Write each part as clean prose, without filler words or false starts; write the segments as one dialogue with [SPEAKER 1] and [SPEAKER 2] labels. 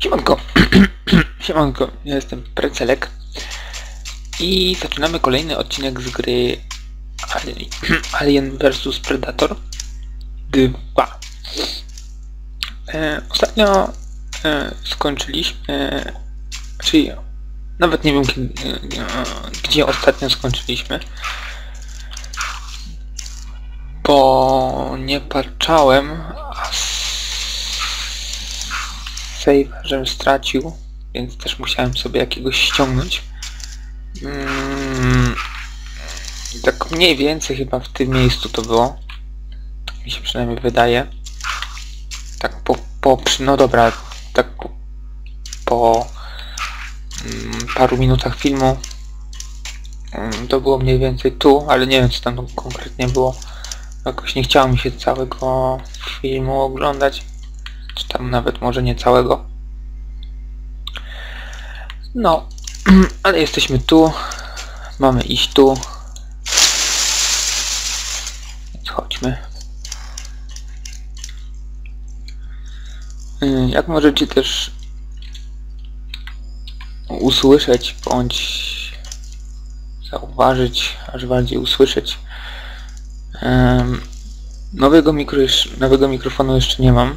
[SPEAKER 1] Siemanko, siemanko, ja jestem Precelek i zaczynamy kolejny odcinek z gry Alien vs Predator 2. Ostatnio skończyliśmy, czyli nawet nie wiem gdzie ostatnio skończyliśmy, bo nie patrzałem, a save żem stracił, więc też musiałem sobie jakiegoś ściągnąć. Tak mniej więcej chyba w tym miejscu to było. Mi się przynajmniej wydaje. Tak no dobra, tak po paru minutach filmu to było mniej więcej tu, ale nie wiem co tam konkretnie było. Jakoś nie chciało mi się całego filmu oglądać. Czy tam nawet może nie całego. No, ale jesteśmy tu. Mamy iść tu. Więc chodźmy. Jak możecie też usłyszeć, bądź zauważyć, aż bardziej usłyszeć, nowego mikrofonu jeszcze nie mam.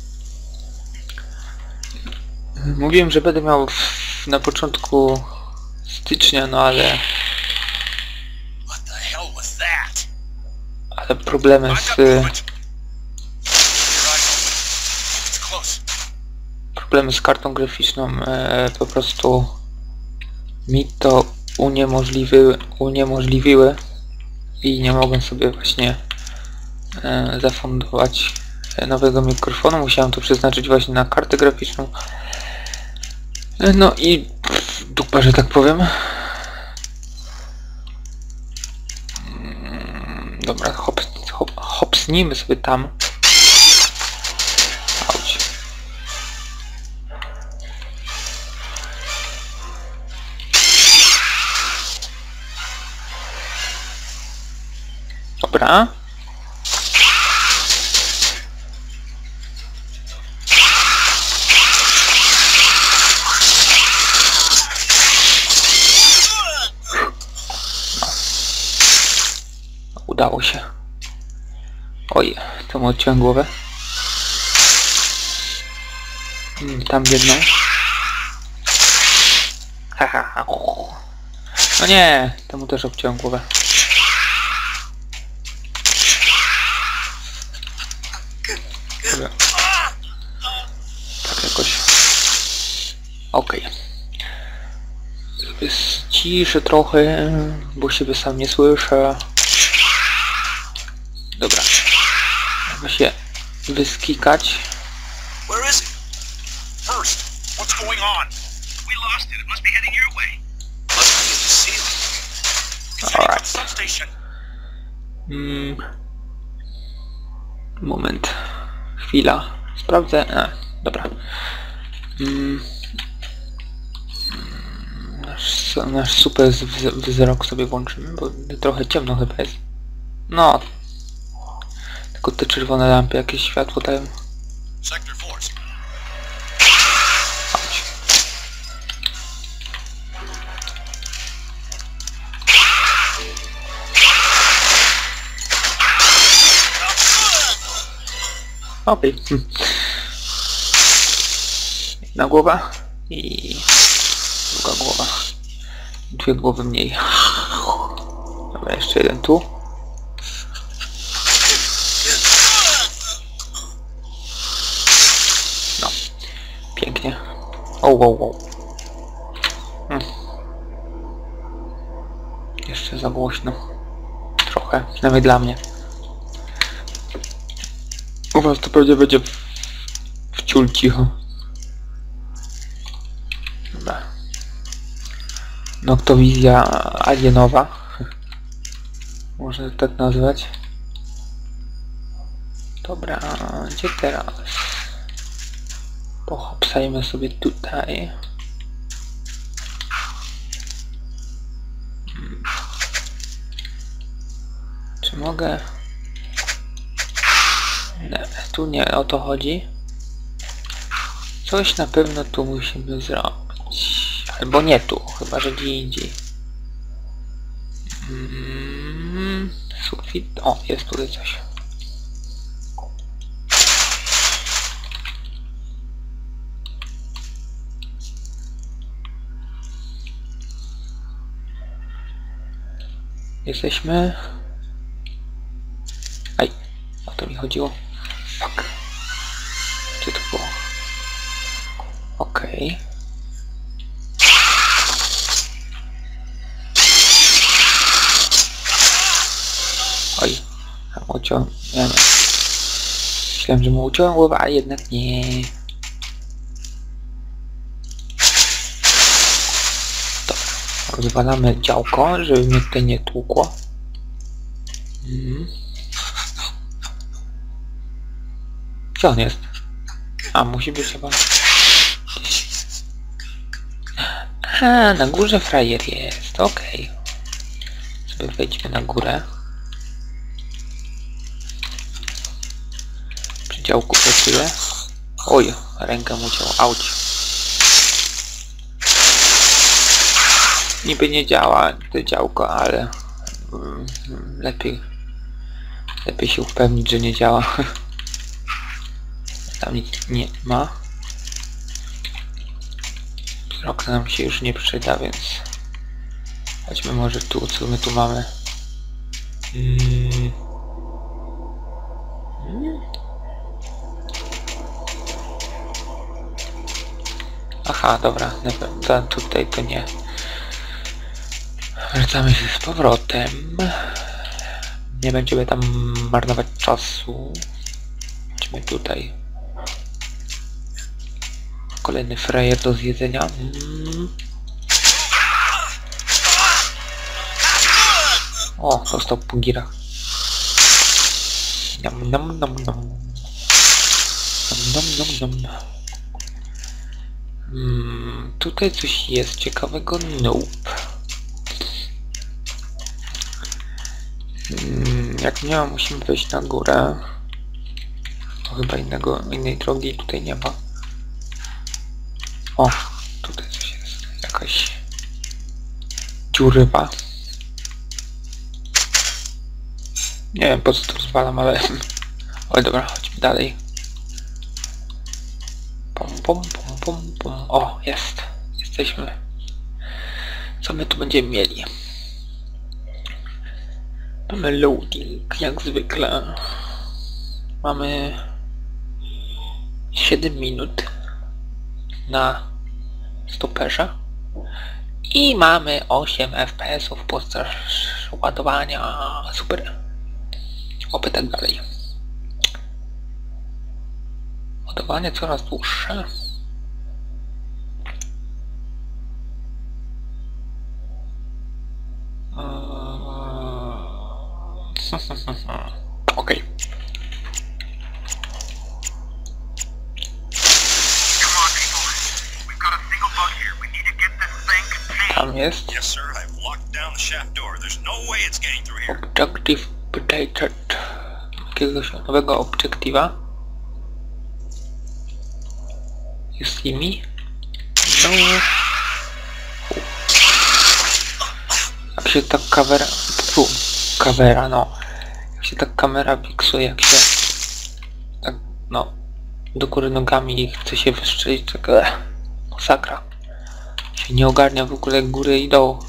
[SPEAKER 1] Mówiłem, że będę miał na początku stycznia, no ale problemy z kartą graficzną po prostu mi to uniemożliwiły i nie mogłem sobie właśnie zafundować nowego mikrofonu. Musiałem to przeznaczyć właśnie na kartę graficzną. No i dupa, że tak powiem. Dobra, hopsnijmy sobie tam. Auć. Dobra. Udało się. Oj, to mu odciąłem głowę. Tam biedną. Haha. No nie, temu też obciąłem głowę. Dobra. Tak jakoś. Okej. Sobie ściszę trochę, bo siebie sam nie słyszę. Dobra. Trzeba się wyskikać.
[SPEAKER 2] Where is it? First, what's going on? We lost it. It must be heading your way. Must be in the ceiling. It's heading to the substation.
[SPEAKER 1] Moment. Chwila. Sprawdzę. Dobra. Nasz super wzrok sobie włączymy, bo trochę ciemno chyba jest. No. Tylko te czerwone lampy jakieś światło dają.
[SPEAKER 2] Sector force.
[SPEAKER 1] Chodź. Okej. Jedna głowa i druga głowa. Dwie głowy mniej. Dobra, jeszcze jeden tu. Pięknie. Wow. Jeszcze za głośno. Trochę, przynajmniej dla mnie. U was to pewnie będzie wciul cicho. Dobra. Noktowizja alienowa. Można tak nazwać. Dobra, gdzie teraz? Pochopsajmy sobie tutaj. Czy mogę? Nie, tu nie o to chodzi. Coś na pewno tu musimy zrobić. Albo nie tu, chyba że gdzie indziej. Sufit. O, jest tutaj coś. Jesteśmy... Aj, o to mi chodziło. Fuck. Gdzie to było? Okej. Oj, a mu uciąłem... Ja nie. Myślałem, że mu uciąłem głowę, a jednak nie. Dobra. Rozwalamy działko, żeby mnie tutaj nie tłukło. Gdzie on jest? A, musi być chyba... A, na górze frajer jest, okej. Sobie wejdźmy na górę. Przy działku pracuję. Oj, rękę mu ciął, auć. Niby nie działa to działko, ale... Lepiej się upewnić, że nie działa. Tam nic nie ma. Wzrok nam się już nie przyda, więc... Chodźmy może tu, co my tu mamy. Aha, dobra, tutaj to nie. Wracamy się z powrotem. Nie będziemy tam marnować czasu. Chodźmy tutaj. Kolejny frajer do zjedzenia. O, dostał po girach. Nam nam nam nam. Nam nam nam nam. Tutaj coś jest ciekawego. Nope. Jak nie ma, musimy wejść na górę. To chyba innej drogi tutaj nie ma. O, tutaj coś jest. Jakaś dziurywa. Nie wiem po co to rozwalam, ale... Oj, dobra, chodźmy dalej. Pom, pom, pom, pom, pom. O, jest. Jesteśmy. Co my tu będziemy mieli? Mamy loading, jak zwykle. Mamy 7 minut na stoperze i mamy 8 FPS-ów podczas ładowania. Super. Oby tak dalej. Ładowanie coraz dłuższe. Okej. Tam jest. Objective updated. Jakiegoś nowego obiektywa. Jest nimi. No. Jak się ta kamera, no. Jak się ta kamera fiksuje, jak się tak, no, do góry nogami i chce się wystrzelić, tak masakra. Się nie ogarnia w ogóle góry i dołu.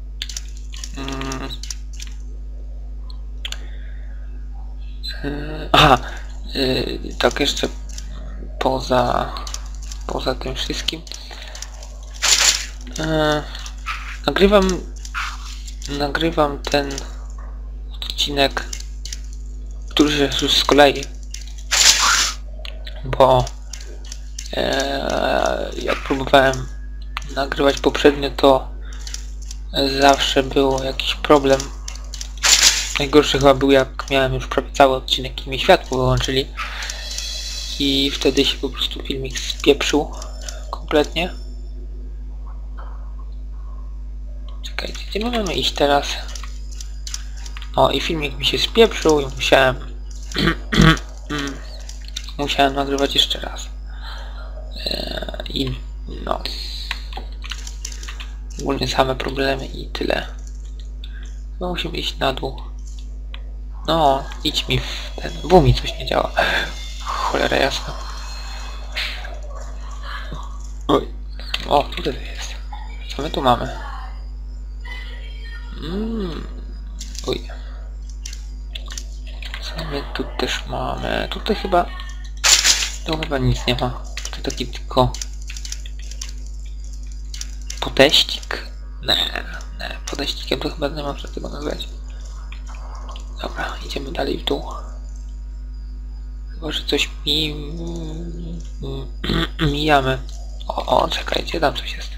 [SPEAKER 1] Aha, tak jeszcze poza tym wszystkim nagrywam ten odcinek, który się już z kolei, bo jak próbowałem nagrywać poprzednio, to zawsze był jakiś problem. Najgorszy chyba był, jak miałem już prawie cały odcinek i mi światło wyłączyli i wtedy się po prostu filmik spieprzył kompletnie. Czekajcie, gdzie my mamy iść teraz? O, i filmik mi się spieprzył i musiałem nagrywać jeszcze raz. I no. Ogólnie same problemy i tyle. No musimy iść na dół. No, idź mi w ten... Bo mi coś nie działa. Cholera jasna. Oj. O, tutaj to jest. Co my tu mamy? Oj. Co my tu też mamy? Tutaj chyba... Tu chyba nic nie ma. To taki tylko... Podeścik? Nie. Podeścikiem to chyba nie można tego nazwać. Dobra, idziemy dalej w dół. Chyba, że coś mijamy. O, czekajcie, tam coś jest.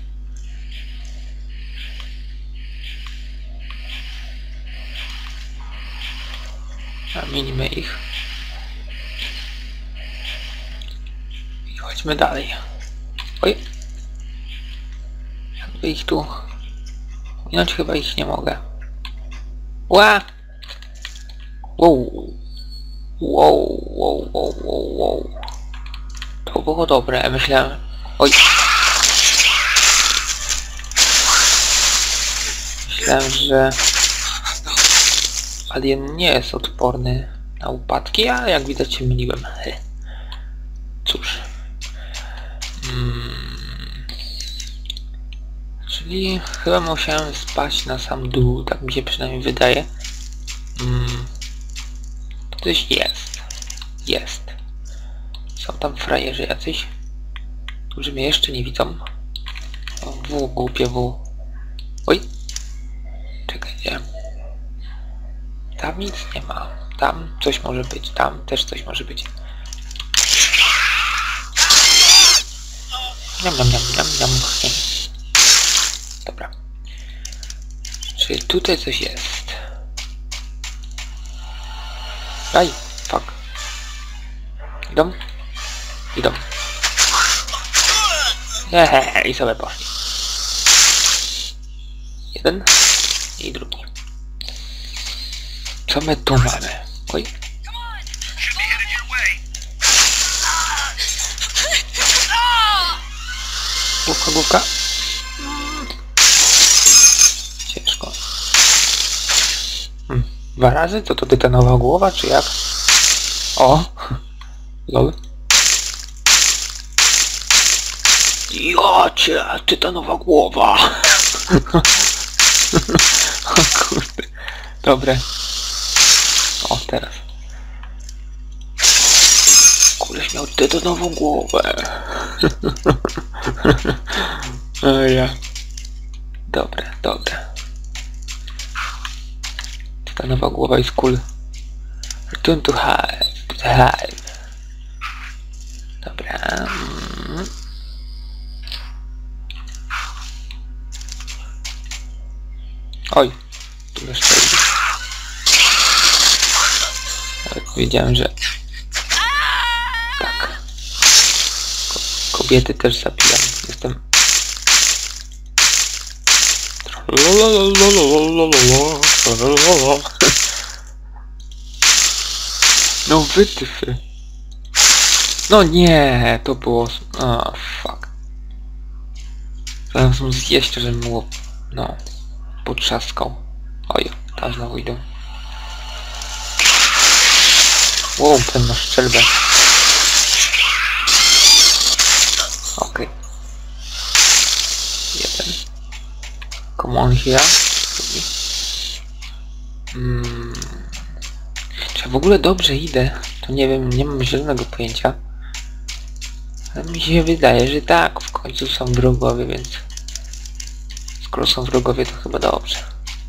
[SPEAKER 1] A minimy ich. I chodźmy dalej. Oj. Jakby ich tu... Minąć chyba ich nie mogę. Ła! Wow. To było dobre, myślałem... Oj. Myślałem, że... Alien nie jest odporny na upadki, a jak widać się myliłem. Cóż. Czyli chyba musiałem spaść na sam dół, tak mi się przynajmniej wydaje. Coś jest. Jest. Są tam frajerzy jacyś, którzy mnie jeszcze nie widzą. W, głupie W. Oj. Czekajcie. Tam nic nie ma. Tam coś może być. Tam też coś może być. Niam. Dobra. Czyli tutaj coś jest. Aj, fuck. Idą. I sobie poszli. Jeden i drugi. Co my tu mamy? Oj. Główka. Ciężko. 2 razy? To tytanowa głowa, czy jak? O! Lol. Jocie, tytanowa głowa! O kurde. Dobre. O, teraz. Koleś miał tytanową głowę. O ja. Dobre. Tytanowa głowa jest cool. Return to hive. Dobra. Oj. Tu jeszcze jest. Wiedziałem, że... Tak. Kobiety też zabijam. Jestem... No wytyfy. No nie, to było... O, fuck. Zaraz mu zjeść, że mu... No. Potrzaskał. Oj, tam znowu idą. Wow, ten ma strzelbę. Okej. Jeden. Come on here. Czy ja w ogóle dobrze idę? To nie wiem, nie mam zielonego pojęcia. Ale mi się wydaje, że tak, w końcu są wrogowie, więc... Skoro są wrogowie, to chyba dobrze.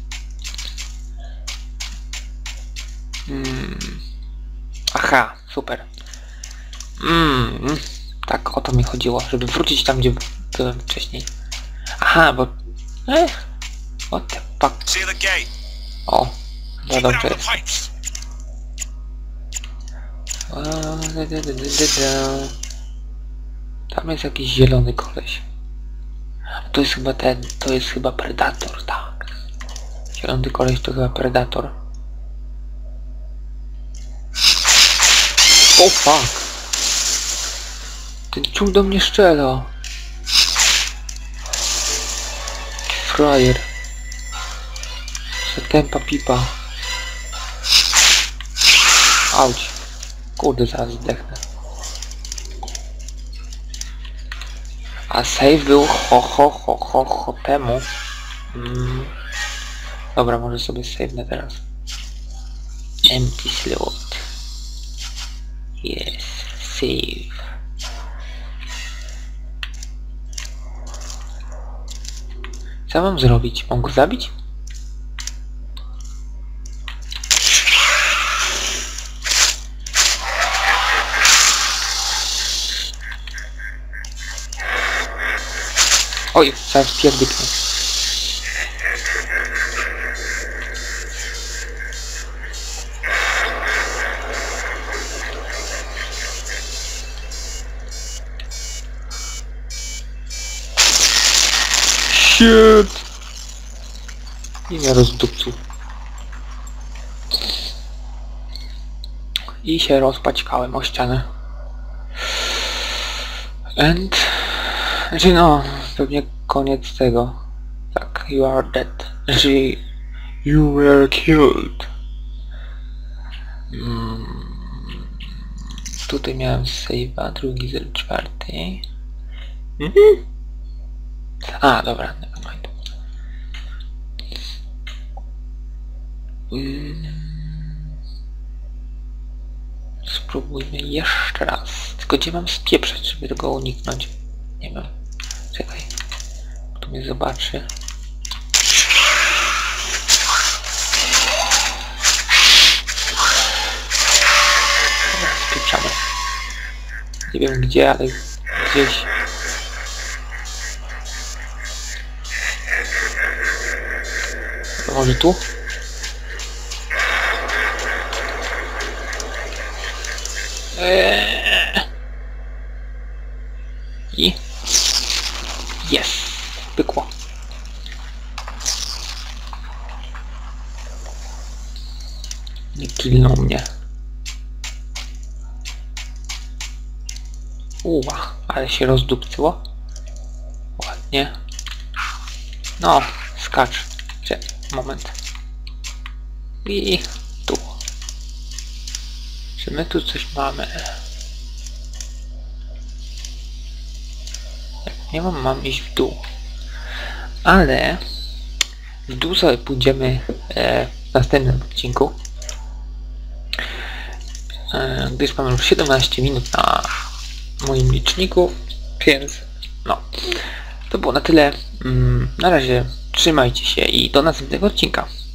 [SPEAKER 1] Aha, super. Tak, o to mi chodziło, żeby wrócić tam, gdzie byłem wcześniej. Aha, bo... What the fuck? O, no dobrze jest. Tam jest jakiś zielony koleś. To jest chyba to jest chyba Predator, tak. Zielony koleś to chyba Predator. Oh fuck. Ten ciul do mnie strzela. Frajer. Tempa pipa. Auć. Kurde, zaraz zdechnę. A save był ho temu. Dobra, może sobie save'nę teraz. Empty slot. Yes, save. Co mam zrobić? Mam go zabić? Oj, zaraz pierdyknę. Shit! I mnie rozdupcił. I się rozpaćkałem o ścianę. And... Znaczy no, pewnie koniec tego. Tak, you are dead. Znaczy, you were killed. Tutaj miałem save'a, drugi 04. A, dobra, nevermind. Spróbujmy jeszcze raz. Tylko gdzie mam spieprzeć, żeby tego uniknąć? Nie wiem. Czekaj. Tu mnie zobaczy. Dobra, spieprzamy. Nie wiem gdzie, ale gdzieś. To może tu? I... Jest! Pykło. Nie killnął mnie. Uła, ale się rozdupcyło. Ładnie. No, skacz. Moment. I tu. Czy my tu coś mamy? Jak nie mam iść w dół. Ale w dół sobie pójdziemy w następnym odcinku. Gdyż mamy już 17 minut na moim liczniku, więc no. To było na tyle. Na razie trzymajcie się i do następnego odcinka.